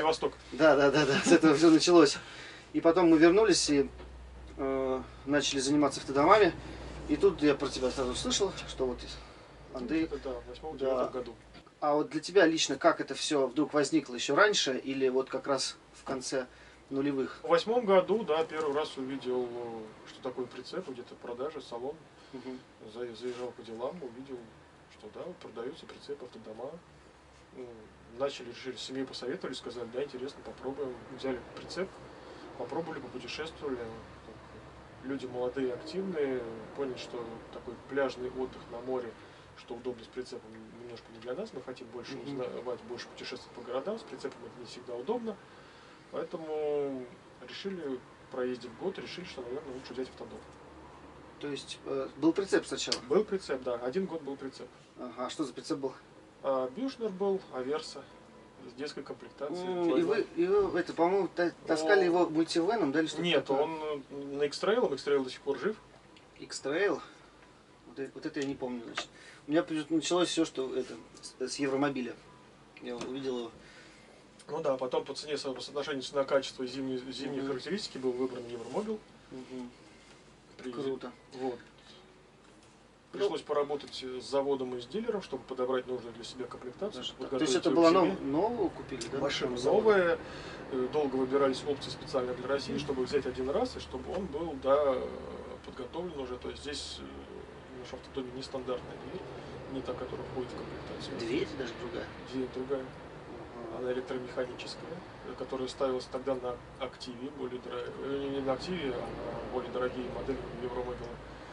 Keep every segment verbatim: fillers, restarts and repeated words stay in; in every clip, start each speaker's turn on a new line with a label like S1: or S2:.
S1: Восток.
S2: Да, да, да, да, с этого все началось. И потом мы вернулись и э, начали заниматься автодомами. И тут я про тебя сразу слышал, что вот Андрей...
S1: Это, да, в восьмом-девятом году.
S2: А вот для тебя лично как это все вдруг возникло еще раньше или вот как раз в конце нулевых?
S1: В восьмом году, да, первый раз увидел, что такое прицеп, где-то продажи, салон. Угу. Заезжал по делам, увидел, что да, продаются прицепы, автодома. Начали, решили, с семьей посоветовали, сказали, да, интересно, попробуем. Взяли прицеп, попробовали, попутешествовали. Люди молодые, активные, поняли, что такой пляжный отдых на море, что удобно с прицепом, немножко не для нас, мы хотим больше mm-hmm. узнавать, больше путешествовать по городам, с прицепом это не всегда удобно. Поэтому решили, проездив год, решили, что, наверное, лучше взять автодом.
S2: То есть э, был прицеп сначала?
S1: Был прицеп, да. Один год был прицеп.
S2: Ага, а что за прицеп был?
S1: А, Бюшнер был, Аверса, с детской комплектацией.
S2: Mm, и, вы, и вы, это, по-моему, таскали О... его мультивеном, да, или что-то?
S1: Нет,
S2: такое?
S1: он на X-Trail, X-Trail до сих пор жив.
S2: X-Trail? Вот, вот это я не помню, значит. У меня началось все, что это, с, с Евромобиля. Я увидел его.
S1: Ну да, потом по цене, по соотношению цена-качество и зимние, зимние mm-hmm. характеристики был выбран Евромобил.
S2: Mm-hmm.
S1: При...
S2: Круто.
S1: Вот. Пришлось ну, поработать с заводом и с дилером, чтобы подобрать нужную для себя комплектацию.
S2: То есть это была нов... новую купили, да?
S1: Машина новая. Долго выбирались опции специально для России, mm-hmm. чтобы взять один раз, и чтобы он был, да, подготовлен уже. То есть здесь в нашем автодоме нестандартная дверь, не та, которая входит в комплектацию.
S2: Дверь даже другая?
S1: Дверь другая. Uh-huh. Она электромеханическая, которая ставилась тогда на Активе, более дорогие, не на Активе, а на более дорогие модели Евромобила.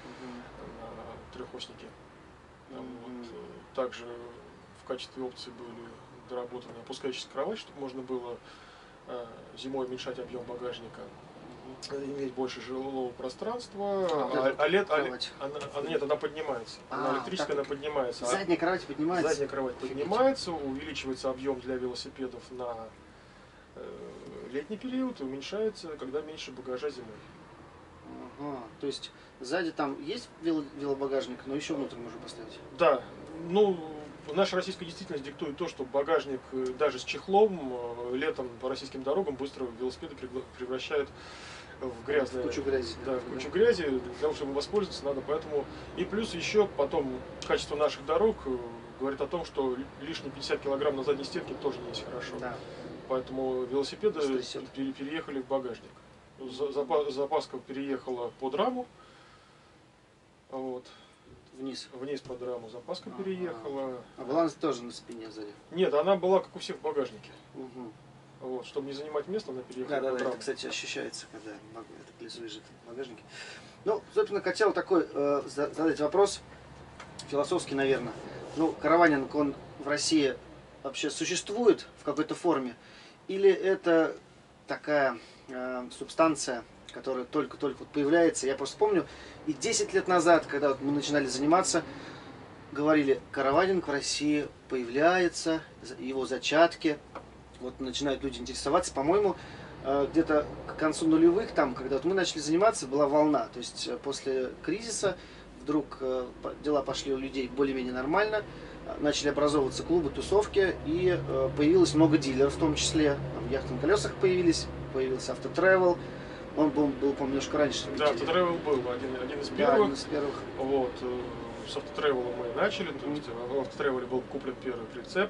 S1: Трехосники. Mm-hmm. Вот. Также в качестве опции были доработаны опускающаяся кровать, чтобы можно было э, зимой уменьшать объем багажника, mm-hmm. иметь больше жилого пространства. А, а, лет, а, она, она, нет, она поднимается. А, она электрическая, она поднимается.
S2: Задняя кровать поднимается?
S1: Задняя кровать поднимается, увеличивается объем для велосипедов на э, летний период, и уменьшается, когда меньше багажа зимой.
S2: Ага, то есть сзади там есть вело велобагажник, но еще внутрь можно поставить? Да.
S1: Ну, наша российская действительность диктует то, что багажник даже с чехлом летом по российским дорогам быстро велосипеды превращают в грязное.
S2: В кучу грязи.
S1: Да, в кучу да. грязи. Для того, чтобы воспользоваться, надо. Поэтому и плюс еще потом качество наших дорог говорит о том, что лишние пятьдесят килограмм на задней стенке тоже не есть хорошо. Да. Поэтому велосипеды переехали в багажник. Запаска переехала под раму, вот.
S2: Вниз.
S1: Вниз под раму запаска а, переехала.
S2: А была тоже на спине сзади?
S1: Нет, она была как у всех в багажнике.
S2: Угу.
S1: Вот, чтобы не занимать место, она переехала
S2: да,
S1: под
S2: да,
S1: раму.
S2: Это, кстати, ощущается, когда это колесо лежит в багажнике. Ну, собственно, хотел такой э, задать вопрос, философский, наверное. Ну, караванинг, он в России вообще существует в какой-то форме? Или это такая э, субстанция, которая только-только вот появляется? Я просто помню, и десять лет назад, когда вот мы начинали заниматься, говорили, караванинг в России появляется, его зачатки, вот начинают люди интересоваться. По-моему, э, где-то к концу нулевых, там, когда вот мы начали заниматься, была волна. То есть э, после кризиса вдруг э, дела пошли у людей более-менее нормально, начали образовываться клубы, тусовки, и э, появилось много дилеров, в том числе там, яхты на колесах появились, появился автотревел. Он был, был по-моему, немножко раньше.
S1: Да, автотревел был один, один из первых.
S2: Да, один из первых.
S1: Вот, с автотревелом мы начали, то есть в автотревеле был куплен первый прицеп.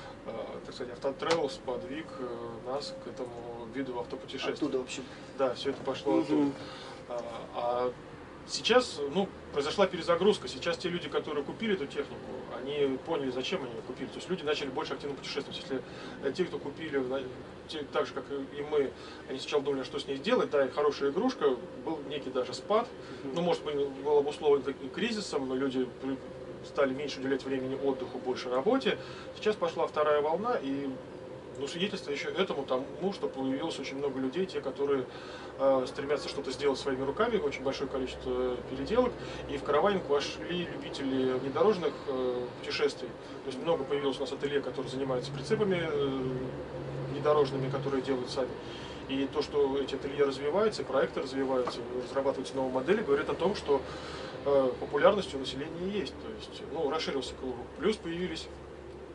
S1: Так сказать, автотревел сподвиг нас к этому виду автопутешествия.
S2: Оттуда, в общем.
S1: Да, все это пошло оттуда. А, а сейчас, ну, произошла перезагрузка. Сейчас те люди, которые купили эту технику, они поняли, зачем они ее купили. То есть люди начали больше активно путешествовать. Если те, кто купили, те, так же, как и мы, они сначала думали, что с ней сделать, да, и хорошая игрушка, был некий даже спад. Ну, может быть, был обусловлен кризисом, но люди стали меньше уделять времени отдыху, больше работе. Сейчас пошла вторая волна, и ну, свидетельство еще этому тому, что появилось очень много людей, те, которые э, стремятся что-то сделать своими руками, очень большое количество переделок, и в караванинг вошли любители внедорожных э, путешествий. То есть много появилось у нас ателье, которые занимаются прицепами э, внедорожными, которые делают сами. И то, что эти ателье развиваются, проекты развиваются, разрабатываются новые модели, говорит о том, что э, популярность у населения есть. То есть, ну, расширился круг. Плюс появились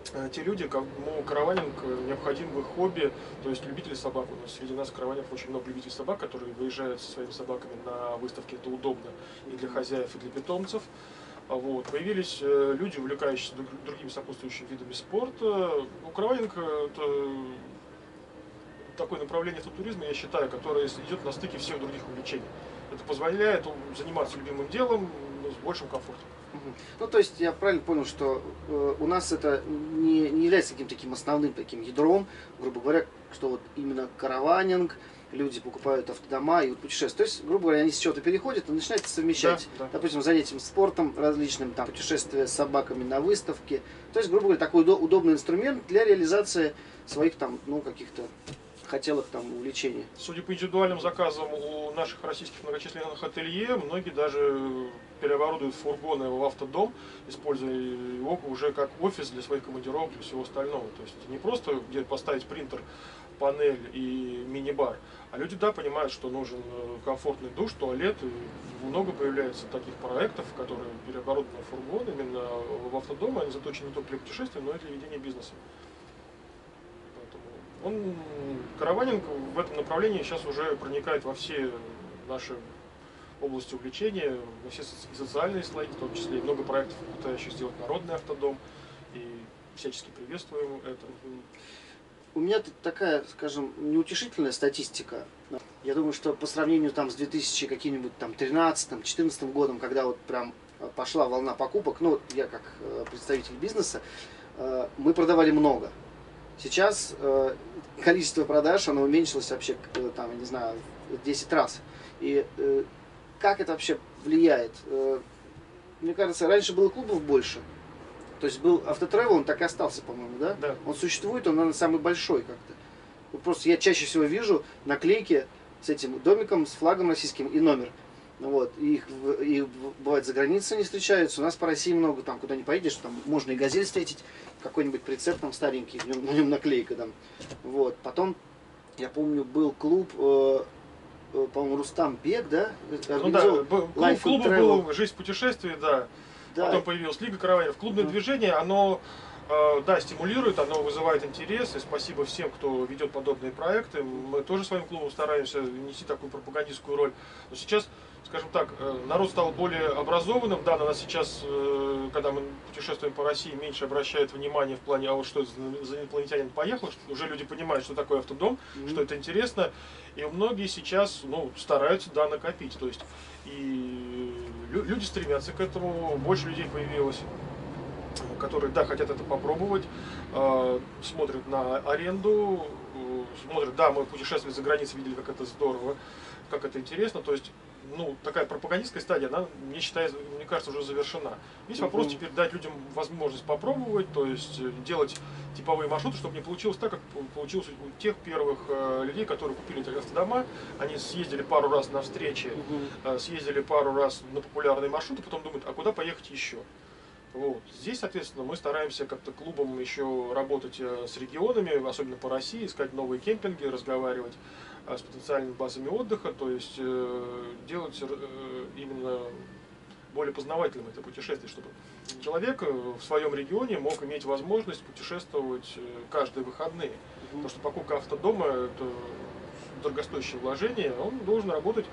S1: те люди, кому караванинг необходим в их хобби, то есть любители собак. У нас среди нас караванеров очень много любителей собак, которые выезжают со своими собаками на выставки. Это удобно и для хозяев, и для питомцев. Вот. Появились люди, увлекающиеся другими сопутствующими видами спорта. Ну, караванинг – это такое направление автотуризма, я считаю, которое идет на стыке всех других увлечений. Это позволяет заниматься любимым делом с большим комфортом.
S2: Ну, то есть я правильно понял, что э, у нас это не, не является каким-то таким основным таким ядром, грубо говоря, что вот именно караванинг, люди покупают автодома и вот путешествуют. То есть, грубо говоря, они с чего-то переходят и начинают совмещать, да, да. допустим, занятием спортом различным, там, путешествия с собаками на выставке. То есть, грубо говоря, такой удобный инструмент для реализации своих там, ну, каких-то хотелок там увлечений.
S1: Судя по индивидуальным заказам у наших российских многочисленных ателье, многие даже переоборудуют фургоны в автодом, используя его уже как офис для своих командировок и всего остального. То есть не просто где поставить принтер, панель и мини-бар, а люди, да, понимают, что нужен комфортный душ, туалет. И много появляется таких проектов, которые переоборудованы фургоны именно в автодом, они заточены не только для путешествий, но и для ведения бизнеса. Он, караванинг в этом направлении сейчас уже проникает во все наши области увлечения, во все социальные слои, в том числе и много проектов, пытающих сделать народный автодом, и всячески приветствуем это.
S2: У меня тут такая, скажем, неутешительная статистика. Я думаю, что по сравнению там с две тысячи каким-нибудь там тринадцатым-четырнадцатым годом, когда вот прям пошла волна покупок, ну, я как представитель бизнеса, мы продавали много. Сейчас э, количество продаж, оно уменьшилось вообще, там, я не знаю, в десять раз. И э, как это вообще влияет? Э, мне кажется, раньше было клубов больше. То есть был автотревел, он так и остался, по-моему, да?
S1: Да.
S2: Он существует, он, наверное, самый большой как-то. Вот просто я чаще всего вижу наклейки с этим домиком, с флагом российским и номер. Вот. И их и бывает за границей не встречаются. У нас по России много, там куда не поедешь, там можно и газель встретить, какой-нибудь прицеп там старенький, в нем, на нем наклейка там. Вот. Потом, я помню, был клуб, э, э, по-моему, Рустам Бег, да?
S1: Ну да, клуб клуба был «Жизнь в путешествии», да. Да. Потом появилась Лига караванеров. Клубное да. движение, оно э, да, стимулирует, оно вызывает интерес. И спасибо всем, кто ведет подобные проекты. Мы тоже своим клубом стараемся нести такую пропагандистскую роль. Но сейчас, скажем так, народ стал более образованным. Да, на нас сейчас, когда мы путешествуем по России, меньше обращают внимание в плане, а вот что за инопланетянин поехал, что уже люди понимают, что такое автодом, mm-hmm. что это интересно. И многие сейчас, ну, стараются, да, накопить. То есть и люди стремятся к этому, больше людей появилось, которые, да, хотят это попробовать, смотрят на аренду, смотрят, да, мы путешествовали за границей, видели, как это здорово, как это интересно. То есть, ну, такая пропагандистская стадия, она, мне считается, мне кажется, уже завершена. Есть mm-hmm. вопрос теперь дать людям возможность попробовать, то есть делать типовые маршруты, чтобы не получилось так, как получилось у тех первых э, людей, которые купили эти автодома. Они съездили пару раз на встречи, mm-hmm. э, съездили пару раз на популярные маршруты, потом думают, а куда поехать еще? Вот. Здесь, соответственно, мы стараемся как-то клубом еще работать э, с регионами, особенно по России, искать новые кемпинги, разговаривать э, с потенциальными базами отдыха, то есть э, делать э, именно более познавательным это путешествие, чтобы человек в своем регионе мог иметь возможность путешествовать каждые выходные. Mm-hmm. Потому что покупка автодома – это дорогостоящее вложение, он должен работать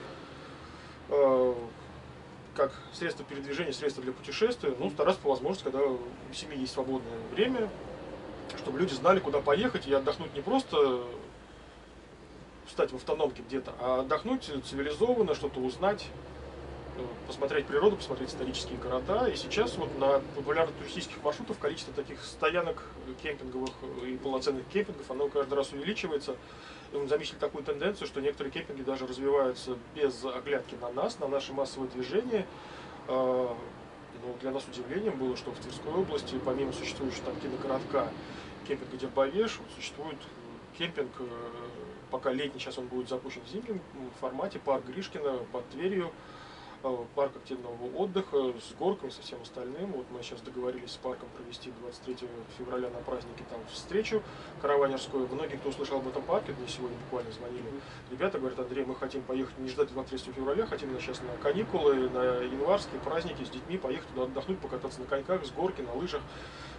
S1: э, как средство передвижения, средство для путешествия, ну, стараться по возможности, когда у семьи есть свободное время, чтобы люди знали, куда поехать и отдохнуть не просто встать в автономке где-то, а отдохнуть цивилизованно, что-то узнать, посмотреть природу, посмотреть исторические города. И сейчас вот на популярных туристических маршрутах количество таких стоянок кемпинговых и полноценных кемпингов, оно каждый раз увеличивается. И мы заметили такую тенденцию, что некоторые кемпинги даже развиваются без оглядки на нас, на наше массовое движение. Но для нас удивлением было, что в Тверской области, помимо существующего там киногородка кемпинга Дербавеш, существует кемпинг, пока летний, сейчас он будет запущен в зимнем формате, парк Гришкина под Тверью. Парк активного отдыха с горками, со всем остальным. Вот мы сейчас договорились с парком провести двадцать третьего февраля на празднике там встречу караванерскую. Многие, кто услышал об этом парке, мне сегодня буквально звонили, ребята говорят: Андрей, мы хотим поехать не ждать двадцать третьего февраля, хотим сейчас на каникулы, на январские праздники с детьми поехать туда отдохнуть, покататься на коньках, с горки, на лыжах.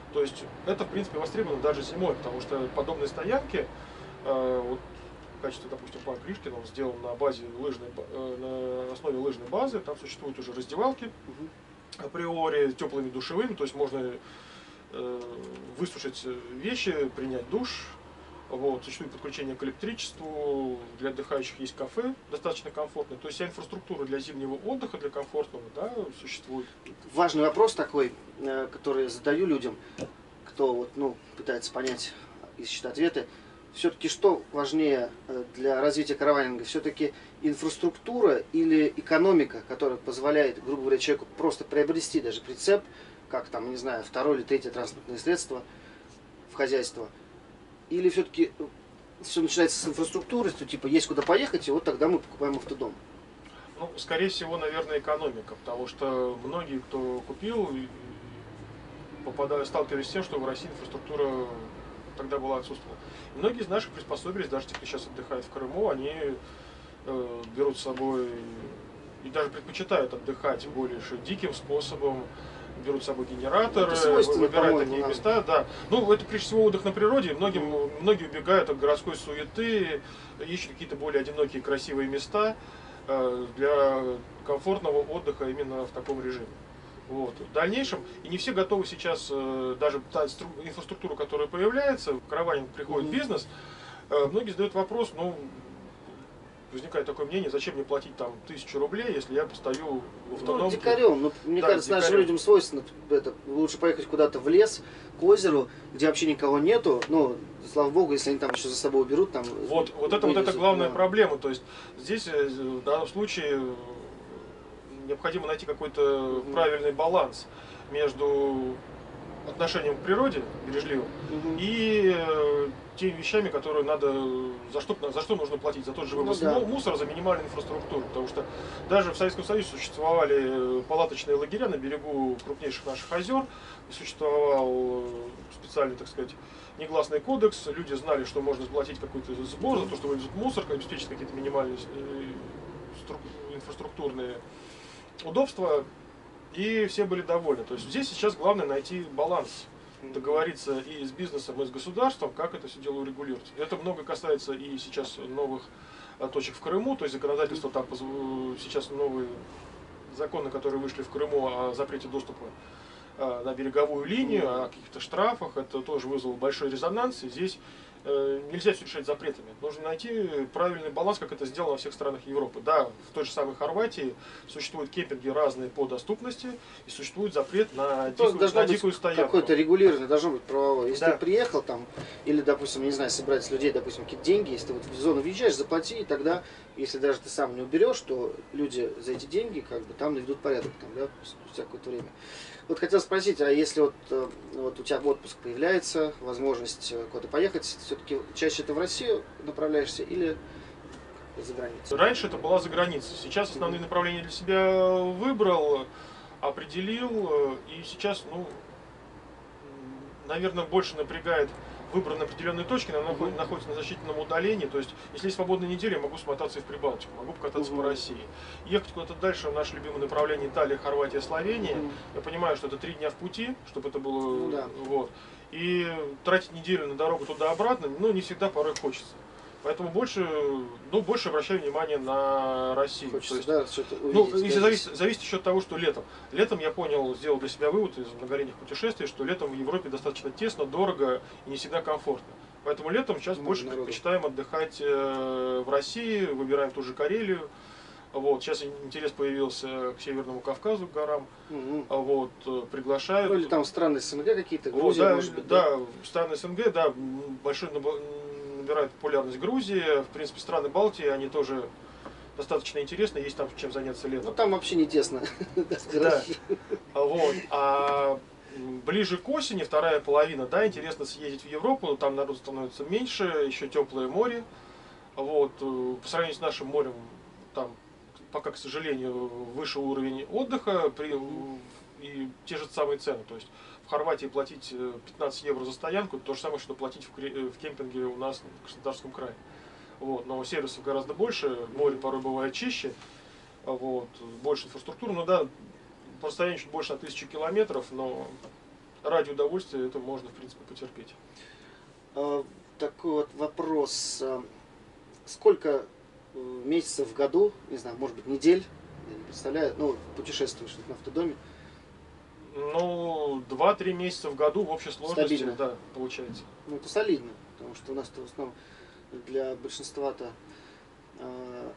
S1: То есть это, в принципе, востребовано даже зимой, потому что подобные стоянки, э, вот, в качестве, допустим, парк Ришкин, он сделан на базе лыжной, э, на основе лыжной базы, там существуют уже раздевалки угу. априори, теплыми душевыми, то есть можно э, высушить вещи, принять душ. Вот, существует подключение к электричеству, для отдыхающих есть кафе, достаточно комфортное. То есть вся инфраструктура для зимнего отдыха, для комфортного, да, существует.
S2: Важный вопрос такой, который я задаю людям, кто вот, ну, пытается понять, ищет ответы. Все-таки что важнее для развития караванинга? Все-таки инфраструктура или экономика, которая позволяет, грубо говоря, человеку просто приобрести даже прицеп, как там, не знаю, второе или третье транспортное средство в хозяйство? Или все-таки все начинается с инфраструктуры, что типа есть куда поехать, и вот тогда мы покупаем автодом?
S1: Ну, скорее всего, наверное, экономика, потому что многие, кто купил, попадая, сталкивались с тем, что в России инфраструктура тогда была отсутствовала. И многие из наших приспособились, даже те, кто сейчас отдыхает в Крыму, они э, берут с собой и даже предпочитают отдыхать более диким способом. Берут с собой генератор, выбирают такие места. Да. Ну, это прежде всего отдых на природе. Многим, многие убегают от городской суеты, ищут какие-то более одинокие, красивые места э, для комфортного отдыха именно в таком режиме. Вот. В дальнейшем, и не все готовы сейчас, э, даже та инфраструктура, которая появляется, в караванинг приходит mm-hmm. бизнес, э, многие задают вопрос, ну, возникает такое мнение, зачем мне платить там тысячу рублей, если я постою в автономке.
S2: Ну, дикарем. Ну, мне да, кажется, нашим людям свойственно это, лучше поехать куда-то в лес, к озеру, где вообще никого нету. Ну, слава богу, если они там еще за собой уберут, там.
S1: Вот, вот это вот эта главная да. проблема. То есть здесь в данном случае необходимо найти какой-то угу. правильный баланс между отношением к природе, бережливым, угу. и э, теми вещами, которые надо, за что, за что нужно платить, за тот же вывоз ну, да. мусора, за минимальную инфраструктуру. Потому что даже в Советском Союзе существовали палаточные лагеря на берегу крупнейших наших озер, и существовал специальный, так сказать, негласный кодекс, люди знали, что можно заплатить какой-то сбор за то, что вывезут мусор, обеспечить какие-то минимальные инфраструктурные удобства. И все были довольны. То есть здесь сейчас главное найти баланс, договориться и с бизнесом, и с государством, как это все дело урегулировать. Это много касается и сейчас новых точек в Крыму, то есть законодательство там сейчас новые законы, которые вышли в Крыму о запрете доступа на береговую линию, о каких-то штрафах, это тоже вызвало большой резонанс, и здесь нельзя все решать запретами. Нужно найти правильный баланс, как это сделано во всех странах Европы. Да, в той же самой Хорватии существуют кемпинги разные по доступности, и существует запрет на дикую, на дикую стоянку.
S2: Какой-то регулированный должен быть правовой. Если да. ты приехал там, или, допустим, не знаю, собирать с людей, допустим, какие-то деньги, если ты вот в зону въезжаешь, заплати, и тогда, если даже ты сам не уберешь, то люди за эти деньги как бы там наведут порядок, там, да, спустя какое-то время. Вот хотел спросить, а если вот, вот у тебя отпуск появляется, возможность куда-то поехать, все-таки чаще ты в Россию направляешься или за границу?
S1: Раньше это была за границей. Сейчас основные направления для себя выбрал, определил, и сейчас, ну, наверное, больше напрягает выбор на определенные точки, она uh-huh. находится на значительном удалении, то есть, если есть свободная неделя, я могу смотаться и в Прибалтику, могу покататься uh-huh. по России. Ехать куда-то дальше, в наше любимое направление Италия, Хорватия, Словения, uh-huh. я понимаю, что это три дня в пути, чтобы это было, uh-huh. да. вот, и тратить неделю на дорогу туда-обратно, ну, не всегда порой хочется. Поэтому больше, ну, больше обращаю внимание на Россию.
S2: Хочется,
S1: то есть,
S2: да,
S1: ну, и зависит, зависит еще от того, что летом. Летом я понял, сделал для себя вывод из многолетних путешествий, что летом в Европе достаточно тесно, дорого и не всегда комфортно. Поэтому летом сейчас Много больше народу. предпочитаем отдыхать э, в России, выбираем ту же Карелию. Вот, сейчас интерес появился к Северному Кавказу, к горам. Угу. Вот, приглашают.
S2: Ну, или там страны СНГ какие-то, Грузия,
S1: вот, да,
S2: может быть.
S1: Да, да, страны СНГ, да, большой набирает популярность Грузия, в принципе, страны Балтии, они тоже достаточно интересны, есть там чем заняться летом.
S2: Ну там вообще не тесно.
S1: Да. Вот. А ближе к осени, вторая половина, да, интересно съездить в Европу, но там народ становится меньше, еще теплое море. Вот. По сравнению с нашим морем, там пока, к сожалению, выше уровень отдыха при, и те же самые цены. То есть в Хорватии платить пятнадцать евро за стоянку, то же самое, что платить в, в кемпинге у нас в Краснодарском крае. Вот, но сервисов гораздо больше, море порой бывает чище, вот, больше инфраструктуры, ну да, по расстоянию чуть больше на тысячу километров, но ради удовольствия это можно, в принципе, потерпеть.
S2: А, такой вот вопрос. Сколько месяцев в году, не знаю, может быть, недель, я не представляю, ну, путешествуешь на автодоме?
S1: Ну, два-три месяца в году в общей сложности,
S2: Стабильно.
S1: Да, получается.
S2: Ну, это солидно, потому что у нас-то в основном для большинства-то э,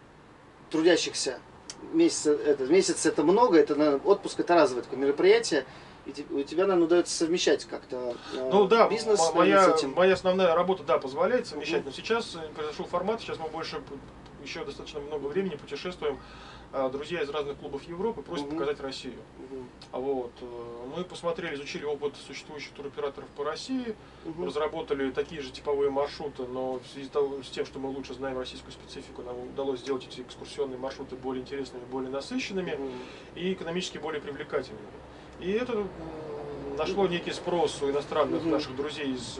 S2: трудящихся месяц это, месяц это много, это наверное, отпуск это разовое такое мероприятие, и те, у тебя, наверное, удается совмещать как-то э,
S1: Ну да,
S2: бизнес
S1: моя,
S2: с этим.
S1: моя основная работа, да, позволяет совмещать,
S2: Угу.
S1: но сейчас произошел формат, сейчас мы больше, еще достаточно много времени путешествуем. Друзья из разных клубов Европы просят
S2: Угу.
S1: показать Россию.
S2: Угу.
S1: Вот. Мы посмотрели, изучили опыт существующих туроператоров по России,
S2: Угу.
S1: разработали такие же типовые маршруты, но в связи с тем, что мы лучше знаем российскую специфику, нам удалось сделать эти экскурсионные маршруты более интересными, более насыщенными
S2: Угу.
S1: и экономически более привлекательными. И это нашло некий спрос у иностранных
S2: Угу.
S1: наших друзей из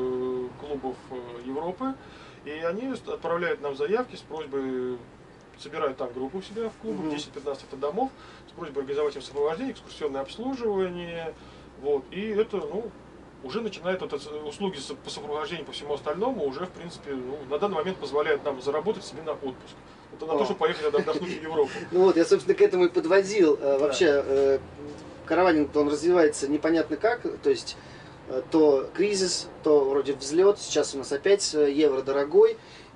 S1: клубов Европы, и они отправляют нам заявки с просьбой, собирают там группу у себя в клубах,
S2: Угу.
S1: десять-пятнадцать автодомов, с просьбой организовать им сопровождение, экскурсионное обслуживание. Вот. И это, ну, уже начинает вот, услуги по сопровождению по всему остальному уже, в принципе, ну, на данный момент позволяют нам заработать себе на отпуск. Это на то, чтобы поехать отдохнуть в Европу.
S2: Ну вот, я, собственно, к этому и подводил. Вообще, караванинг, он развивается непонятно как, то есть то кризис, то вроде взлет, сейчас у нас опять евро дорогой,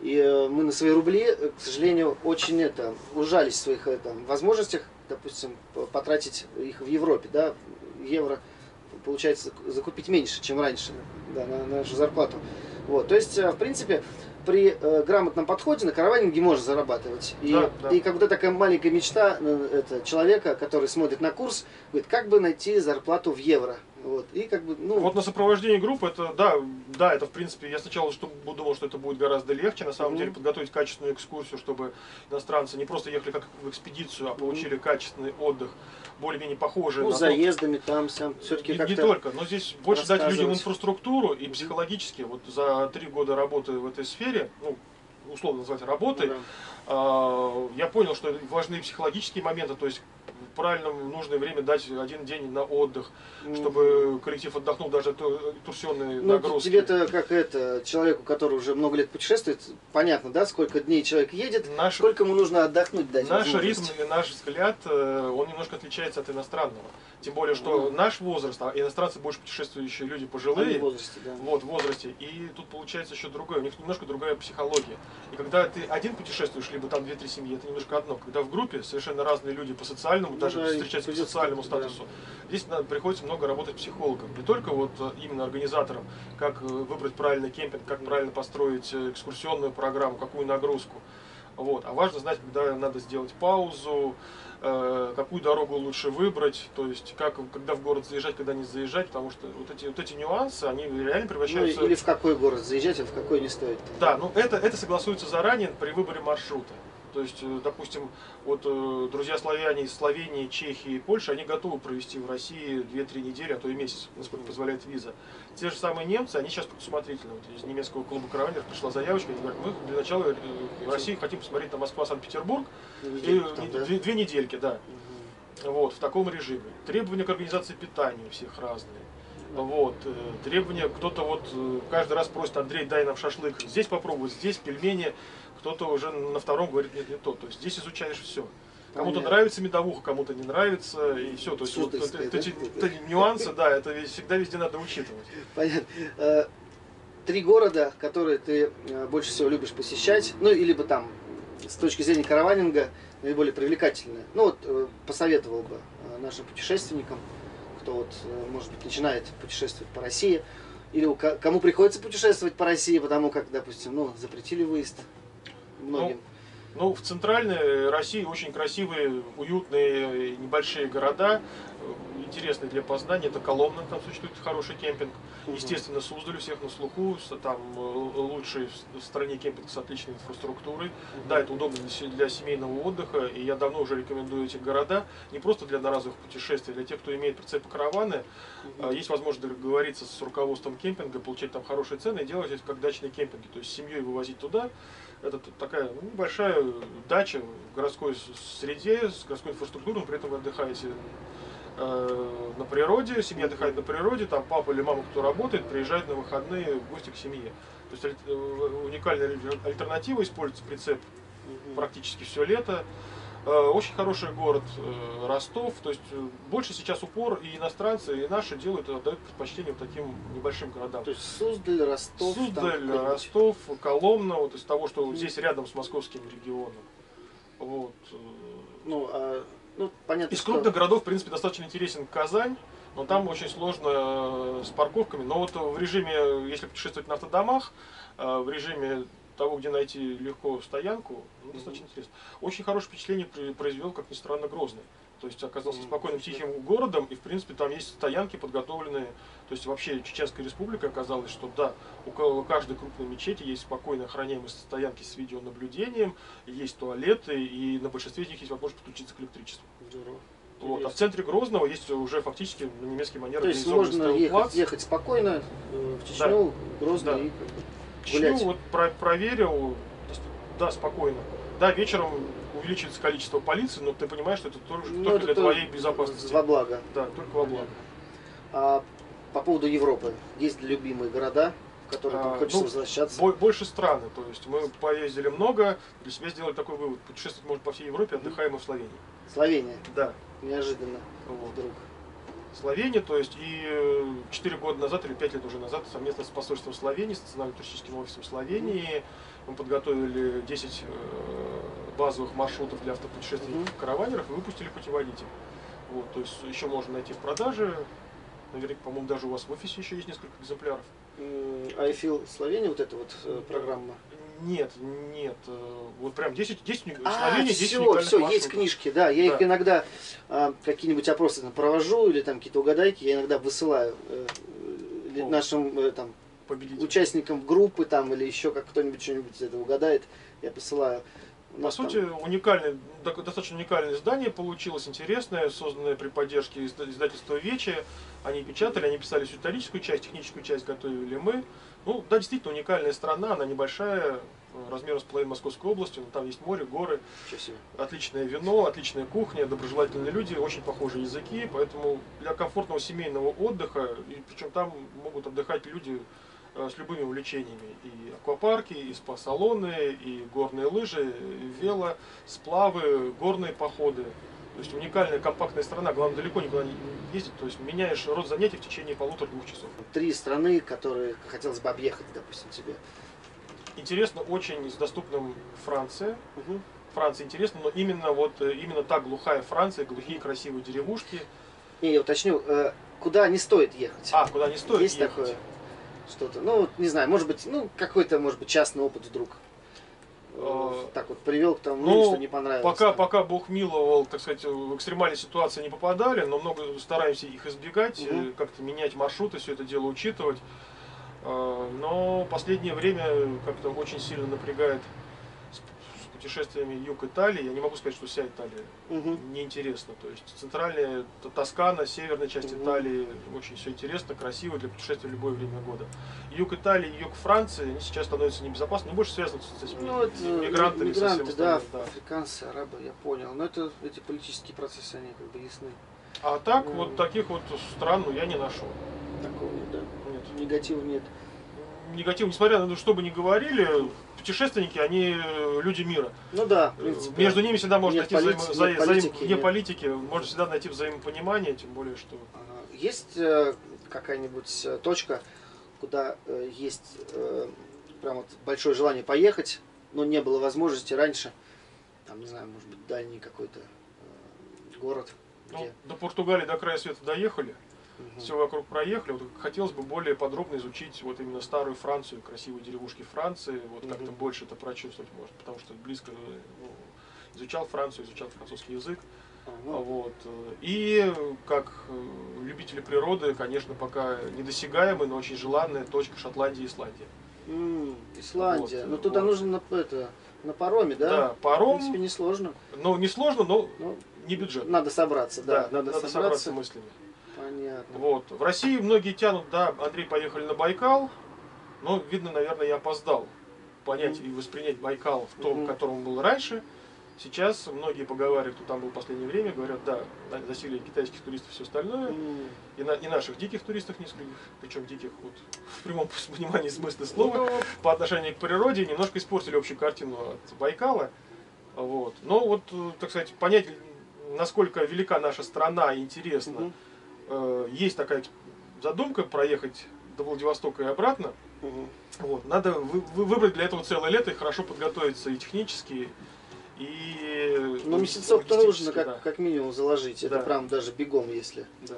S2: и мы на свои рубли, к сожалению, очень это, ужались в своих это, возможностях, допустим, потратить их в Европе, да, евро получается закупить меньше, чем раньше, да, на, на нашу зарплату. Вот, то есть, в принципе, при э, грамотном подходе на караванинге можно зарабатывать. И,
S1: да, да.
S2: и как будто такая маленькая мечта это, человека, который смотрит на курс, говорит, как бы найти зарплату в евро. Вот, и как бы, ну...
S1: вот на сопровождении группы, это, да, да, это в принципе, я сначала что, думал, что это будет гораздо легче, на самом mm-hmm. деле, подготовить качественную экскурсию, чтобы иностранцы не просто ехали как в экспедицию, а получили mm-hmm. качественный отдых, более-менее похожий
S2: ну,
S1: на...
S2: заездами там, сам, все-таки
S1: не,
S2: как-то
S1: не только, но здесь больше дать людям инфраструктуру и психологически, вот за три года работы в этой сфере, ну, условно назвать работой, ну, да. я понял, что важны психологические моменты, то есть в правильном, нужное время дать один день на отдых, mm-hmm. чтобы коллектив отдохнул, даже экскурсионные
S2: ну,
S1: нагрузки.
S2: Тебе-то, как это, человеку, который уже много лет путешествует, понятно, да, сколько дней человек едет, наш, сколько ему нужно отдохнуть дать.
S1: Наш ритм и наш взгляд, он немножко отличается от иностранного. Тем более, что mm-hmm. наш возраст, а иностранцы больше путешествующие люди пожилые,
S2: в возрасте, да.
S1: вот, в возрасте, и тут получается еще другое, у них немножко другая психология. И когда ты один путешествуешь, либо там две-три семьи, это немножко одно. Когда в группе совершенно разные люди по социальному, ну, даже да, встречаются по социальному статусу, да. Здесь надо, приходится много работать психологом. Не только вот именно организатором, как выбрать правильный кемпинг, как правильно построить экскурсионную программу, какую нагрузку. Вот. А важно знать, когда надо сделать паузу, э, какую дорогу лучше выбрать, то есть как, когда в город заезжать, когда не заезжать, потому что вот эти, вот эти нюансы, они реально превращаются...
S2: Ну, или в какой город заезжать, а в какой не стоит.
S1: Да, ну это, это согласуется заранее при выборе маршрута. То есть, допустим, вот друзья-славяне из Словении, Чехии и Польши, они готовы провести в России две-три недели, а то и месяц, насколько позволяет виза. Те же самые немцы, они сейчас предусмотрительны. Вот из немецкого клуба караванеров пришла заявочка, они говорят, мы для начала в России хотим посмотреть на Москва-Санкт-Петербург, и там, да? две, две недельки, да. Угу. Вот, в таком режиме. Требования к организации питания у всех разные. Вот, требования, кто-то вот каждый раз просит, Андрей, дай нам шашлык, здесь попробовать, здесь пельмени, кто-то уже на втором говорит, нет, не то. То есть здесь изучаешь все. Кому-то нравится медовуха, кому-то не нравится, и все. То есть вот, это, да? эти, эти нюансы, да, это всегда везде надо учитывать.
S2: Понятно. Три города, которые ты больше всего любишь посещать, ну, или бы там, с точки зрения караванинга, наиболее привлекательные. Ну, вот, посоветовал бы нашим путешественникам, кто вот, может быть, начинает путешествовать по России, или кому приходится путешествовать по России, потому как, допустим, ну, запретили выезд многим.
S1: Ну, ну, в центральной России очень красивые, уютные, небольшие города, интересные для познания. Это Коломна, там существует хороший кемпинг. Естественно, Суздаль у всех на слуху, там лучший в стране кемпинг с отличной инфраструктурой. Да, это удобно для семейного отдыха, и я давно уже рекомендую эти города, не просто для одноразовых путешествий, для тех, кто имеет прицепы караваны. Есть возможность договориться с руководством кемпинга, получать там хорошие цены и делать это как дачные кемпинги, то есть семьей вывозить туда. Это такая ну, небольшая дача в городской среде, с городской инфраструктурой, но при этом вы отдыхаете э, на природе, семья отдыхает на природе, там папа или мама, кто работает, приезжает на выходные в гости к семье. То есть уникальная альтернатива, используется прицеп угу. практически все лето. Очень хороший город Ростов, то есть больше сейчас упор и иностранцы, и наши делают, отдают предпочтение вот таким небольшим городам.
S2: То есть Суздаль, Ростов,
S1: Суздаль, Ростов, Коломна, вот из того, что mm. здесь рядом с московским регионом. Вот.
S2: Ну, а, ну, понятно,
S1: из
S2: что...
S1: крупных городов, в принципе, достаточно интересен Казань, но там mm. очень сложно с парковками. Но вот в режиме, если путешествовать на автодомах, в режиме того, где найти легко стоянку, ну, достаточно mm-hmm. интересно. Очень хорошее впечатление произвел, как ни странно, Грозный. То есть оказался mm-hmm. спокойным, тихим городом, и в принципе там есть стоянки подготовленные. То есть вообще Чеченская республика оказалась, что да, у каждой крупной мечети есть спокойно охраняемые стоянки с видеонаблюдением, есть туалеты, и на большинстве из них есть возможность подключиться к электричеству.
S2: Здорово.
S1: Вот. А в центре Грозного есть уже фактически на немецкий манер.
S2: То есть можно ехать, ехать спокойно в Чечню, да. Грозный, да. и
S1: Чечню вот про проверил, да, спокойно. Да, вечером увеличивается количество полиции, но ты понимаешь, что это только, ну, только это для твоей безопасности.
S2: Во благо.
S1: Да, только во благо.
S2: А по поводу Европы, есть любимые города, в которые а, хочется ну, возвращаться?
S1: Больше страны, то есть мы поездили много, для себя сделали такой вывод, путешествовать можно по всей Европе, отдыхаем мы в Словении.
S2: Словения?
S1: Да.
S2: Неожиданно.
S1: Вот.
S2: Вдруг.
S1: Словения, то есть и четыре года назад или пять лет уже назад совместно с посольством Словении, с национальным туристическим офисом Словении, мы подготовили десять базовых маршрутов для автопутешественников mm-hmm. караванеров и выпустили путеводитель. Вот, то есть еще можно найти в продаже, наверняка, по-моему, даже у вас в офисе еще есть несколько экземпляров.
S2: I Feel Словения, вот эта вот программа?
S1: Нет, нет, вот прям десять, десять
S2: а,
S1: Словения, десять
S2: все,
S1: уникальных
S2: все,
S1: маршрутов.
S2: есть книжки, да, я да. их иногда а, какие-нибудь опросы там, провожу или там какие-то угадайки, я иногда высылаю э, О, нашим э, там участникам группы там или еще как кто-нибудь что-нибудь это угадает, я посылаю.
S1: По сути, там... уникальное, достаточно уникальное издание получилось, интересное, созданное при поддержке издательства Вече. Они печатали, они писали всю историческую часть, техническую часть готовили мы. Ну, да, действительно уникальная страна, она небольшая, размером с половиной Московской области, но там есть море, горы, отличное вино, отличная кухня, доброжелательные люди, очень похожие языки, поэтому для комфортного семейного отдыха, и причем там могут отдыхать люди с любыми увлечениями. И аквапарки, и спа-салоны, и горные лыжи, и вело, сплавы, горные походы. То есть уникальная компактная страна, главное далеко никуда не ездить, то есть меняешь род занятий в течение полутора-двух часов.
S2: Три страны, которые хотелось бы объехать, допустим, тебе.
S1: Интересно очень с доступным Франция. Угу. Франция интересна, но именно вот именно та глухая Франция, глухие красивые деревушки.
S2: Не, я уточню, куда не стоит ехать?
S1: А, куда не стоит
S2: Есть
S1: ехать?
S2: Такое? Что-то, ну, не знаю, может быть, ну, какой-то, может быть, частный опыт вдруг э, так вот привел к тому, ну, что не понравилось.
S1: Пока, пока Бог миловал, так сказать, в экстремальные ситуации не попадали, но много стараемся их избегать, угу. как-то менять маршруты, все это дело учитывать. Э, но последнее время как-то очень сильно напрягает с, с путешествиями юг Италии. Я не могу сказать, что вся Италия угу. неинтересна. То есть центральная Тоскана, северная часть угу. Италии, очень все интересно, красиво для путешествия в любое время года. Юг Италии, юг Франции, они сейчас становятся небезопасными, не больше связаны с этими
S2: ну, это
S1: мигрантами.
S2: Мигранты, да, да, африканцы, арабы, я понял. Но это эти политические процессы, они как бы ясны.
S1: А так, mm. вот таких вот стран ну, я не нашел.
S2: Такого нет, да?
S1: Нет.
S2: Негатива нет.
S1: Негатив, несмотря на то, что бы ни говорили, путешественники, они люди мира.
S2: Ну да, в принципе.
S1: Между ними всегда можно
S2: нет
S1: найти
S2: полити,
S1: взаим...
S2: нет
S1: взаим...
S2: политики,
S1: вне
S2: нет.
S1: политики, можно всегда найти взаимопонимание, тем более, что...
S2: Есть э, какая-нибудь э, точка, куда э, есть э, прям вот большое желание поехать, но не было возможности раньше, там, не знаю, может быть, дальний какой-то э, город,
S1: ну,
S2: где...
S1: До Португалии, до края света доехали.
S2: Угу.
S1: Все вокруг проехали. Вот хотелось бы более подробно изучить вот именно старую Францию, красивые деревушки Франции, вот угу. как-то больше это прочувствовать может, потому что близко ну, изучал Францию, изучал французский язык. Угу. Вот. И как любители природы, конечно, пока недосягаемая, но очень желанная точка Шотландия и Исландия.
S2: М-м, Исландия.
S1: Вот.
S2: Ну туда вот. нужно на, это, на пароме, да?
S1: Да, паром.
S2: В принципе, несложно.
S1: Ну, несложно, но
S2: ну,
S1: не бюджет.
S2: Надо собраться, да.
S1: да надо, надо собраться. собраться мыслями.
S2: Понятно.
S1: Вот. В России многие тянут, да, Андрей, поехали на Байкал, но, видно, наверное, я опоздал понять mm-hmm. и воспринять Байкал в том, mm-hmm. котором был раньше. Сейчас многие поговаривают, кто там был в последнее время, говорят, да, засилие китайских туристов и все остальное,
S2: Mm.
S1: и, на, и наших диких туристов нескольких, причем диких вот, в прямом понимании смысла слова,
S2: Ну,
S1: по отношению к природе, немножко испортили общую картину от Байкала. Вот. Но вот, так сказать, понять, насколько велика наша страна и интересна,
S2: Мгм.
S1: э, есть такая задумка проехать до Владивостока и обратно.
S2: Мгм.
S1: Вот. Надо вы, вы- выбрать для этого целое лето и хорошо подготовиться и технически, и
S2: Ну, месяцок-то нужно
S1: логистически,
S2: как,
S1: да.
S2: как минимум заложить. Это
S1: Да.
S2: прям даже бегом, если.
S1: Да.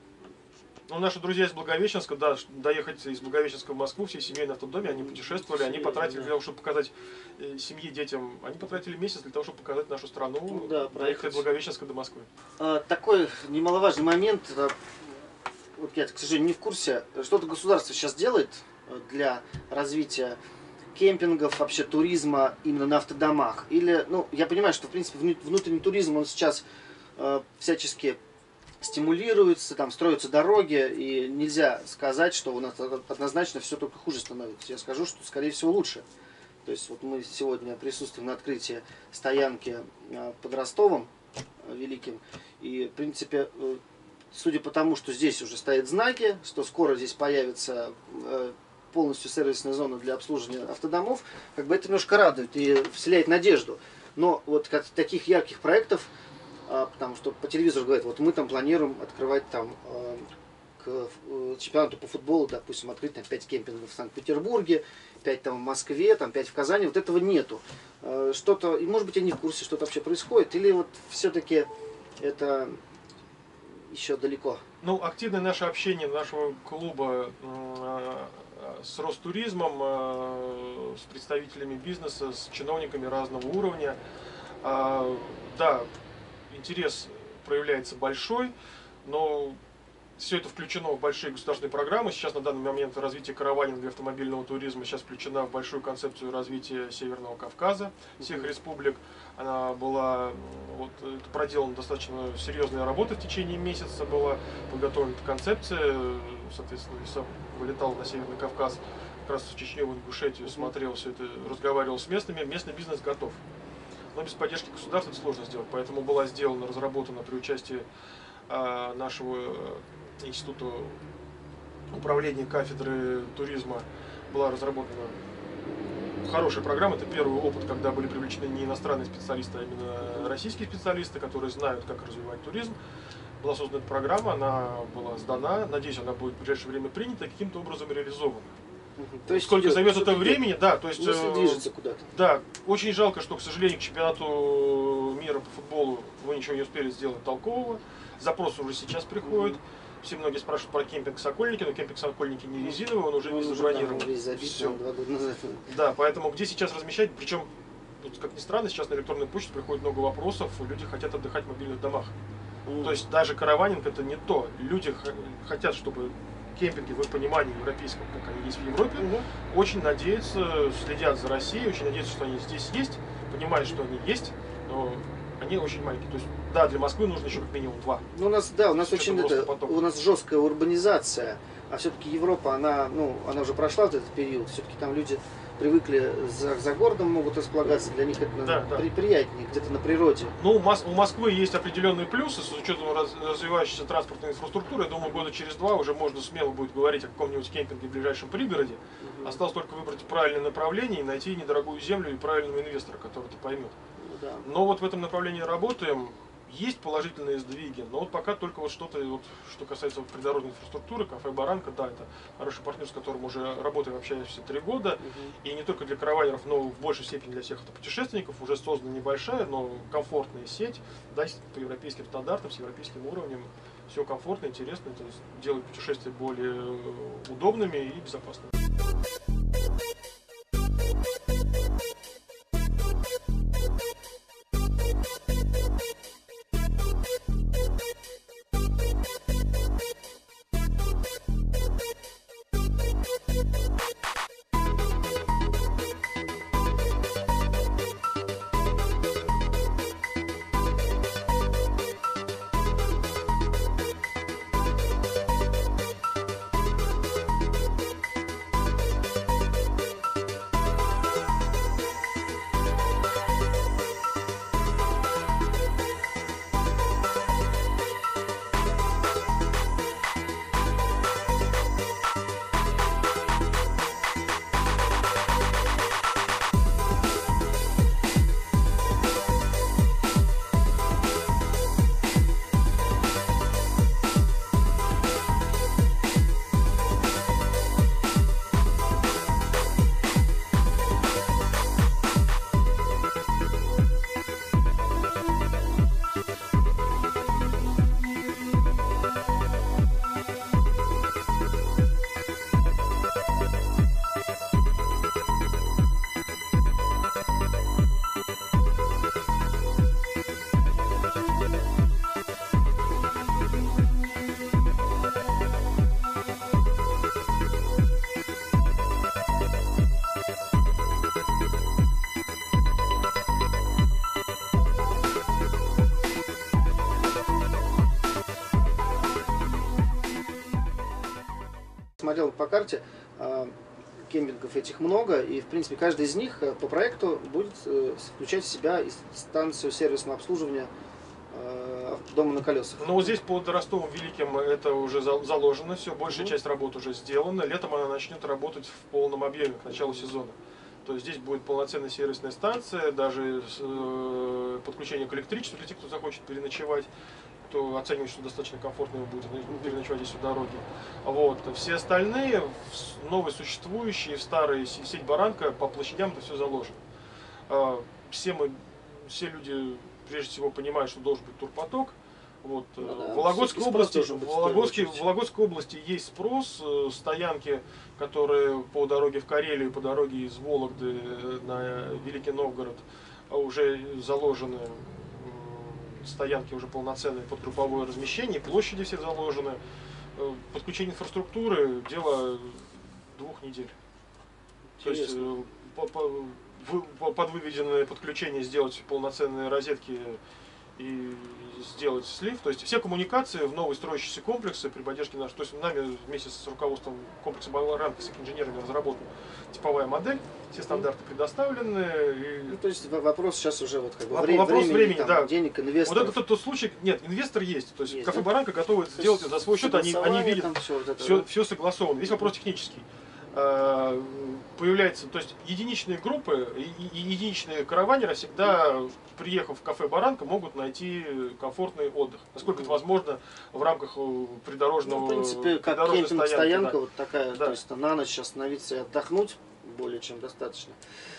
S1: Ну, наши друзья из Благовещенска, да, ш- доехать из Благовещенска в Москву, все семьи на автодоме, они путешествовали, они
S2: Семейно,
S1: потратили
S2: да.
S1: для того, чтобы показать э, семье, детям, они потратили месяц для того, чтобы показать нашу страну,
S2: Ну да,
S1: доехать
S2: проехать.
S1: от Благовещенска до Москвы.
S2: А, такой немаловажный момент. а, Вот я, к сожалению, не в курсе. Что-то государство сейчас делает а, для развития кемпингов, вообще туризма именно на автодомах? Или, ну, я понимаю, что, в принципе, вну- внутренний туризм, он сейчас э, всячески стимулируется, там строятся дороги, и нельзя сказать, что у нас однозначно все только хуже становится. Я скажу, что, скорее всего, лучше. То есть, вот мы сегодня присутствуем на открытии стоянки э, под Ростовом э, Великим, и, в принципе, э, судя по тому, что здесь уже стоят знаки, что скоро здесь появится э, полностью сервисная зона для обслуживания автодомов, как бы это немножко радует и вселяет надежду. Но вот как таких ярких проектов, а, потому что по телевизору говорят, вот мы там планируем открывать там э, к э, чемпионату по футболу, допустим, открыть там пять кемпингов в Санкт-Петербурге, пять там в Москве, там пять в Казани, вот этого нету. Э, что-то, и может быть они в курсе, что-то вообще происходит, или вот все-таки это еще далеко?
S1: Ну, активное наше общение нашего клуба э, с Ростуризмом, э, с представителями бизнеса, с чиновниками разного уровня. А, да, интерес проявляется большой, но все это включено в большие государственные программы. Сейчас на данный момент развитие караванинга и автомобильного туризма сейчас включена в большую концепцию развития Северного Кавказа, всех республик. Она была вот, это проделана достаточно серьезная работа в течение месяца, была подготовлена концепция, соответственно, я сам вылетал на Северный Кавказ, как раз в Чечню, в Ингушетию, смотрел все это, разговаривал с местными, местный бизнес готов. Но без поддержки государства это сложно сделать, поэтому была сделана, разработана при участии а, нашего института управления кафедры туризма, была разработана хорошая программа. Это первый опыт, когда были привлечены не иностранные специалисты, а именно российские специалисты, которые знают, как развивать туризм. Была создана эта программа, она была сдана. Надеюсь, она будет в ближайшее время принята и каким-то образом реализована.
S2: То есть
S1: Сколько
S2: идет,
S1: займет это
S2: идет.
S1: времени, да, то есть...
S2: Мысль
S1: э,
S2: движется куда-то.
S1: Да, очень жалко, что, к сожалению, к чемпионату мира по футболу мы ничего не успели сделать толкового. Запросы уже сейчас приходят. Все многие спрашивают про кемпинг Сокольники, но кемпинг Сокольники не резиновый, он уже
S2: Он
S1: весь
S2: уже,
S1: забронирован.
S2: да, он весь забит,
S1: Всё.
S2: там, два года назад.
S1: Да, поэтому где сейчас размещать, причем, вот, как ни странно, сейчас на электронную почту приходит много вопросов, люди хотят отдыхать в мобильных домах.
S2: Мгм.
S1: То есть даже караванинг это не то. Люди х- хотят, чтобы кемпинги в их понимании европейском, как они есть в Европе,
S2: Мгм.
S1: очень надеются, следят за Россией, очень надеются, что они здесь есть, понимают, что они есть, но они очень маленькие. То есть, да, для Москвы нужно еще как минимум два.
S2: Ну, у нас, да, у нас
S1: С учетом
S2: очень
S1: роста
S2: это,
S1: потока.
S2: у нас жесткая урбанизация, а все-таки Европа, она, ну, она уже прошла вот этот период, все-таки там люди привыкли за, за городом могут располагаться, для них это
S1: Да, да.
S2: при- приятнее, где-то на природе.
S1: Ну, у Мос- у Москвы есть определенные плюсы с учетом раз- развивающейся транспортной инфраструктуры. Я думаю, года через два уже можно смело будет говорить о каком-нибудь кемпинге в ближайшем пригороде. Осталось только выбрать правильное направление и найти недорогую землю и правильного инвестора, который это поймет.
S2: Ну, да.
S1: Но вот в этом направлении работаем. Есть положительные сдвиги, но вот пока только вот что-то, вот, что касается вот придорожной инфраструктуры, кафе «Баранка», да, это хороший партнер, с которым уже работаем, общаемся все три года.
S2: Мгм.
S1: И не только для караванеров, но в большей степени для всех автопутешественников уже создана небольшая, но комфортная сеть, да, с- по европейским стандартам, с европейским уровнем. Все комфортно, интересно, то есть делает путешествия более э, удобными и безопасными.
S2: посмотрел по карте, кемпингов этих много, и в принципе каждый из них по проекту будет включать в себя станцию сервисного обслуживания дома на колесах.
S1: Ну вот здесь под Ростовом Великим это уже заложено, все, большая
S2: Mm-hmm.
S1: часть работы уже сделана. Летом она начнет работать в полном объеме к началу сезона. То есть здесь будет полноценная сервисная станция, даже э, подключение к электричеству для тех, кто захочет переночевать, то оценивает, что достаточно комфортно будет переночевать здесь у дороги. Вот. Все остальные, новые существующие, в старые сеть Баранка, по площадям это все заложено. Все, мы, все люди прежде всего понимают, что должен быть турпоток. Вот. Ну, да, в Вологодской области, в, Вологодской, в Вологодской области есть спрос, стоянки, которые по дороге в Карелию, по дороге из Вологды на Великий Новгород уже заложены, стоянки уже полноценные под групповое размещение, площади все заложены. Подключение инфраструктуры – дело двух недель. Интересно. То есть по, по, под выведенное подключение сделать полноценные розетки и сделать слив. То есть все коммуникации в новые строящиеся комплексы при поддержке нашей, то есть нами вместе с руководством комплекса Баранка, с инженерами разработана типовая модель, все стандарты предоставлены. И...
S2: Ну, то есть вопрос сейчас уже вот как бы
S1: вопрос времени, времени
S2: там,
S1: да.
S2: денег, инвесторов.
S1: Вот это тот, тот случай, нет, инвестор есть, то есть, есть кафе
S2: да?
S1: Баранка готовы то сделать за свой счет, они, они видят,
S2: там все, вот это,
S1: все,
S2: да?
S1: все согласовано. Весь вопрос технический. Появляется, то есть единичные группы и, и единичные караванеры всегда, приехав в кафе Баранка, могут найти комфортный отдых, насколько mm-hmm. это возможно в рамках придорожного.
S2: Ну, в принципе, как кемпинг-стоянка, да. вот такая, да. То есть на ночь остановиться и отдохнуть более чем достаточно.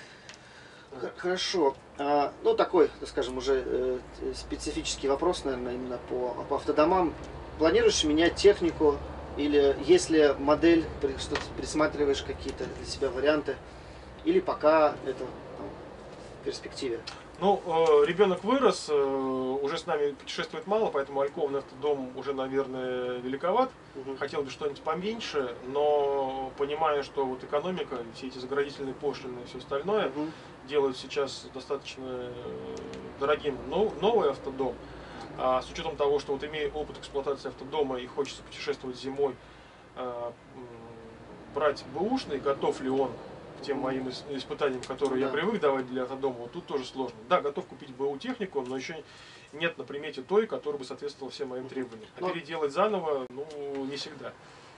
S2: Да. Хорошо. А, ну, такой, так скажем, уже э, специфический вопрос, наверное, именно по, по автодомам. Планируешь менять технику? Или если модель, что-то присматриваешь, какие-то для себя варианты, или пока это там, в перспективе?
S1: Ну, э, ребенок вырос, э, уже с нами путешествует мало, поэтому альковный автодом уже, наверное, великоват. Угу. Хотел бы что-нибудь поменьше, но понимая, что вот экономика, все эти заградительные пошлины и все остальное угу. делают сейчас достаточно дорогим но, новый автодом. А с учетом того, что вот имея опыт эксплуатации автодома и хочется путешествовать зимой, а, брать бэушный, готов ли он к тем моим испытаниям, которые да. я привык давать для автодома, вот тут тоже сложно. Да, готов купить БУ технику, но еще нет на примете той, которая бы соответствовала всем моим требованиям. А но... переделать заново, ну, не всегда.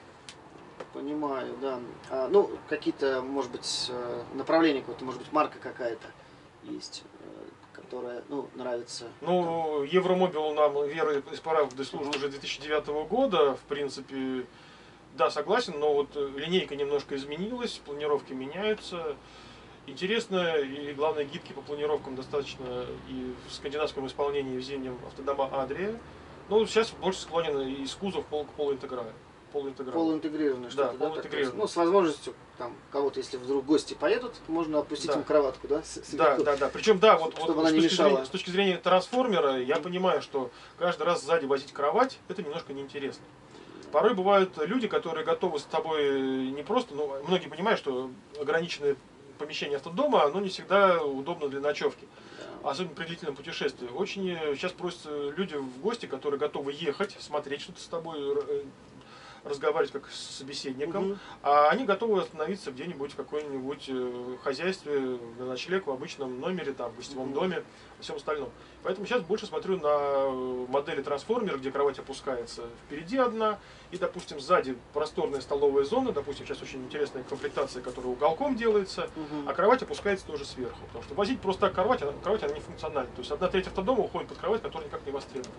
S2: Понимаю, да. А, ну, какие-то, может быть, направления, какое-то, может быть, марка какая-то есть, которая, ну, нравится.
S1: Ну, Евромобил нам, Вера из Парагвы служит уже две тысячи девятого года, в принципе, да, согласен, но вот линейка немножко изменилась, планировки меняются. Интересно, и главное, гибкие по планировкам достаточно и в скандинавском исполнении в зимнем автодома Адрия. Ну, сейчас больше склонен из кузов пол, к полуинтегралу.
S2: Полуинтегрированное что-то,
S1: да? Полуинтегрированное.
S2: Ну, с возможностью там кого-то, если вдруг гости поедут, можно опустить
S1: да.
S2: им кроватку, да? С,
S1: да, да, да. Причем, да, вот,
S2: чтобы
S1: вот
S2: она
S1: с,
S2: не
S1: точки
S2: мешала.
S1: Зрения, с точки зрения трансформера, я понимаю, что каждый раз сзади возить кровать, это немножко неинтересно. Порой бывают люди, которые готовы с тобой не просто, ну, многие понимают, что ограниченное помещение автодома, оно не всегда удобно для ночевки. Особенно при длительном путешествии. Очень сейчас просятся люди в гости, которые готовы ехать, смотреть что-то с тобой, разговаривать как с собеседником, угу. а они готовы остановиться где-нибудь в какой-нибудь хозяйстве на ночлег в обычном номере, там, в гостевом угу. доме, и всем остальном. Поэтому сейчас больше смотрю на модели трансформера, где кровать опускается впереди одна, и, допустим, сзади просторная столовая зона, допустим, сейчас очень интересная комплектация, которая уголком делается, угу. а кровать опускается тоже сверху. Потому что возить просто так кровать, она, кровать она не функциональна. То есть одна треть автодома уходит под кровать, которая никак не востребована.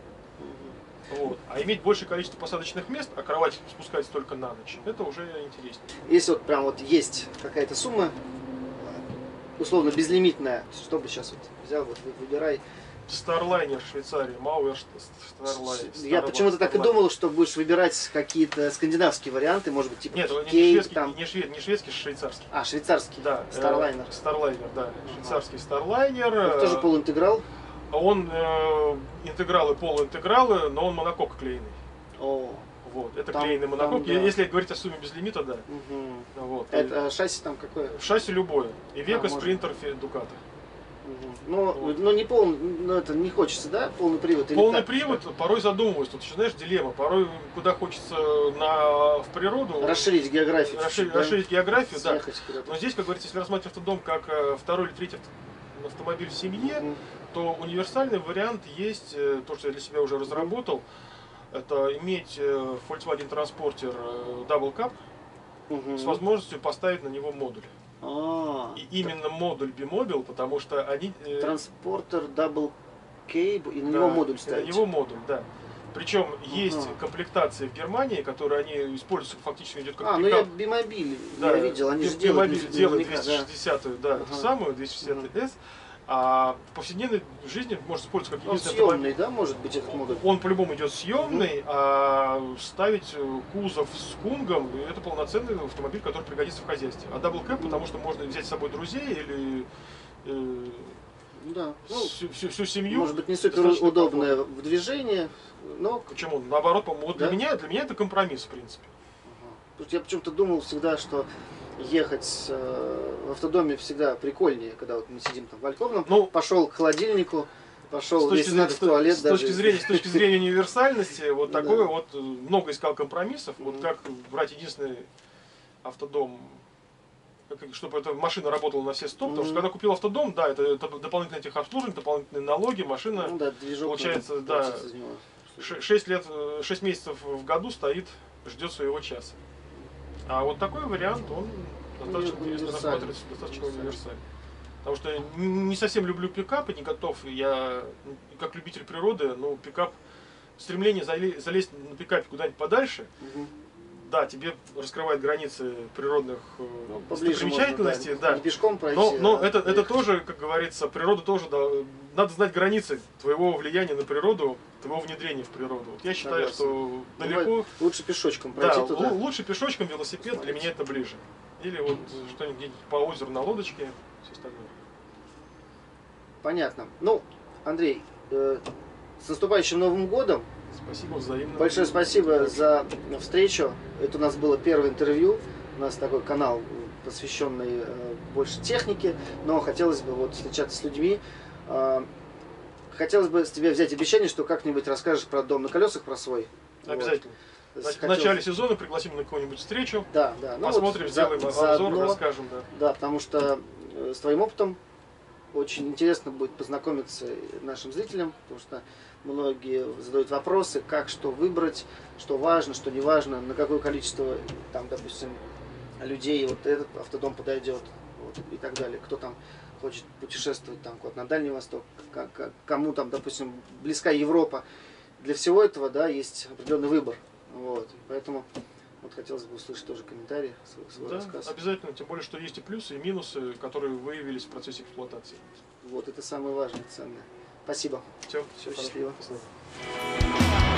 S1: Вот. А иметь большее количество посадочных мест, а кровать спускается только на ночь, это уже интереснее.
S2: Если вот прям вот есть какая-то сумма, условно безлимитная, что бы сейчас вот взял, вот выбирай.
S1: Старлайнер Швейцарии, Мауэр Старлайнер.
S2: Я почему-то так и думал, что будешь выбирать какие-то скандинавские варианты, может быть, типа
S1: Нет,
S2: Кейп,
S1: не шведский,
S2: там...
S1: не, швед, не шведский, а швейцарский.
S2: А, швейцарский.
S1: Да.
S2: Старлайнер.
S1: Э, Старлайнер, да. Швейцарский Старлайнер.
S2: Это тоже полуинтеграл?
S1: Он э, интегралы, полуинтегралы, но он монокок клееный.
S2: О.
S1: Вот, это
S2: там,
S1: клееный монокок.
S2: Там, да.
S1: Если говорить о сумме без лимита, да.
S2: Угу.
S1: Вот.
S2: Это и... шасси там какое?
S1: Шасси любое. И Века,
S2: а,
S1: Спринтер, Дуката.
S2: Но,
S1: Вот.
S2: но не полный, но это не хочется, да, полный привод? Или
S1: Полный
S2: так?
S1: привод, порой задумываюсь. Тут еще, знаешь, дилемма. Порой куда хочется на, в природу.
S2: Расширить географию.
S1: Расширить,
S2: чуть-чуть, да?
S1: расширить географию, да.
S2: Съехать куда-то.
S1: Но здесь, как говорится, если рассматривать автодом как э, второй или третий авто- автомобиль в семье,
S2: Мгм.
S1: то универсальный вариант есть, э, то, что я для себя уже разработал. Это иметь э, Volkswagen Transporter э, Double Cab
S2: Мгм.
S1: с возможностью поставить на него модуль.
S2: А,
S1: И именно модуль Бимобил, потому что они... э,
S2: транспортер Double Cab, и на
S1: да,
S2: него модуль
S1: и
S2: ставить.
S1: На него модуль, да. Причем есть
S2: Ага.
S1: комплектации в Германии, которые они используются, фактически идет как
S2: А, ну я
S1: пикап.
S2: Бимобиль,
S1: Да,
S2: я видел, они же
S1: Бим-
S2: делают
S1: Бимобиль
S2: наверняка,
S1: делает
S2: да.
S1: двести шестидесятую, да,
S2: Ага.
S1: эту самую двести шестьдесят эс, а в повседневной жизни может использоваться как
S2: Он
S1: единственный
S2: съемный,
S1: автомобиль.
S2: да, может быть, этот модуль?
S1: Он по-любому идет съемный, а ставить э, кузов с кунгом — это полноценный автомобиль, который пригодится в хозяйстве. А Double Cab, потому что можно взять с собой друзей или э,
S2: Да. Ну,
S1: всю, всю- всю семью.
S2: может быть, не супер
S1: достаточно
S2: удобное
S1: комфортно.
S2: в движении, но...
S1: Почему? Наоборот, по-моему, вот для
S2: Да?
S1: меня, для меня это компромисс, в принципе.
S2: Ага. Тут я почему-то думал всегда, что ехать э, в автодоме всегда прикольнее, когда вот мы сидим там в Альковном,
S1: Ну,
S2: пошел к холодильнику, пошел,
S1: С точки,
S2: если
S1: зрения,
S2: надо, в туалет
S1: с
S2: даже.
S1: точки зрения, с точки зрения универсальности, вот
S2: Да.
S1: такое вот э, много искал компромиссов. Вот
S2: Мгм.
S1: как брать единственный автодом, как- чтобы эта машина работала на все сто, потому что
S2: Мгм.
S1: когда купил автодом, да, это, это дополнительное техобслуживание, дополнительные налоги, машина
S2: Ну да, движок
S1: получается,
S2: надо
S1: да,
S2: платить из него.
S1: шесть лет, шесть месяцев в году стоит, ждет своего часа. А вот такой вариант, он достаточно
S2: Уни-
S1: интересно
S2: универсальный.
S1: рассматривается, достаточно
S2: Универсальный.
S1: универсальный. Потому что я не совсем люблю пикапы, не готов. Я ну, как любитель природы, ну, пикап, стремление зале- залезть на пикапе куда-нибудь подальше,
S2: Мгм.
S1: да, тебе раскрывает границы природных э,
S2: Ну, поближе
S1: достопримечательностей,
S2: можно, да,
S1: да.
S2: не пешком пройти.
S1: Но, но
S2: а
S1: это, это
S2: доехать.
S1: тоже, как говорится, природа тоже, да, надо знать границы твоего влияния на природу, твоего внедрения в природу. Вот я считаю,
S2: Согласен.
S1: что
S2: Бывает,
S1: далеко,
S2: лучше пешочком
S1: да,
S2: пройти туда.
S1: лу- лучше пешочком, велосипед, для меня это ближе. Или вот что-нибудь где-нибудь по озеру на лодочке, все остальное.
S2: Понятно. Ну, Андрей, э, с наступающим Новым годом.
S1: Спасибо, взаимно.
S2: Большое спасибо за встречу. Это у нас было первое интервью. У нас такой канал, посвященный э, больше технике, но хотелось бы вот встречаться с людьми. Э, хотелось бы с тебя взять обещание, что как-нибудь расскажешь про дом на колесах, про свой.
S1: Обязательно.
S2: Вот.
S1: Значит, в
S2: Хотелось-
S1: начале сезона пригласим на какую-нибудь встречу.
S2: Да, да. Ну
S1: Посмотрим,
S2: вот
S1: сделаем
S2: за-
S1: обзор,
S2: заодно-
S1: расскажем, да.
S2: Да, потому что э, с твоим опытом очень интересно будет познакомиться нашим зрителям, потому что многие задают вопросы, как что выбрать, что важно, что не важно, на какое количество, там, допустим, людей вот этот автодом подойдет, вот, и так далее. Кто там хочет путешествовать там куда-то на Дальний Восток, к- к- кому там, допустим, близка Европа. Для всего этого, да, есть определенный выбор. Вот. Поэтому вот хотелось бы услышать тоже комментарий, свой, свой
S1: Да,
S2: рассказ.
S1: обязательно, тем более, что есть и плюсы, и минусы, которые выявились в процессе эксплуатации.
S2: Вот это самое важное, ценное. Спасибо.
S1: Все,
S2: Всё,
S1: все,
S2: счастливо.
S1: счастливо.